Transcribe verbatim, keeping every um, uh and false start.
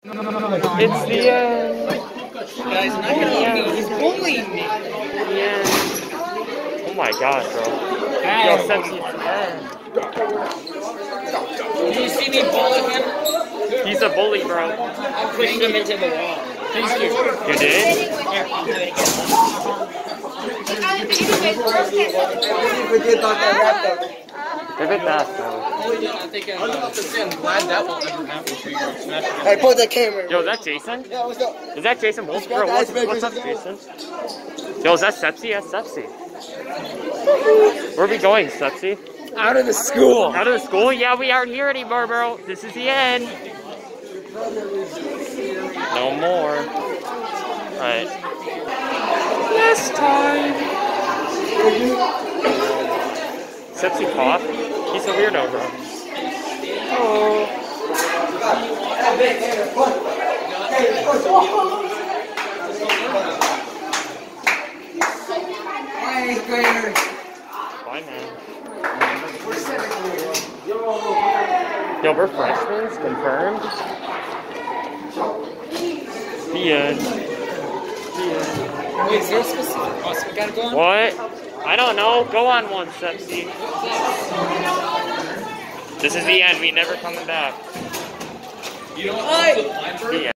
It's the end. Guys, not gonna yeah. He's bullying me. Yeah. Oh my god, bro. Yo, Sepsi, it's the end. Did you see me bully him? He's a bully, bro. I pushed him into the wall. Thank you. You did? Here, I'll do it again. Give it that, bro. I think I'm, uh, I'm glad that won't ever happen to you. Hey, put the camera. Yo, is that Jason? Yeah, what's up? Is that Jason Wolf? Bro, what's, what's up, Jason? Yo, is that Sepsi? That's Sepsi. Where are we going, Sepsi? Out of the school. Out of the school? Yeah, we aren't here anymore, bro. This is the end. No more. Alright. This time. Sepsi cough? He's a weirdo, bro. Oh. Bye, man. Yo, we're freshmen, confirmed. The end. The end. Wait, is there a specific bus we gotta go on? What? I don't know. Go on one, Sepsi. This is the end. We never coming back. You know what? The end.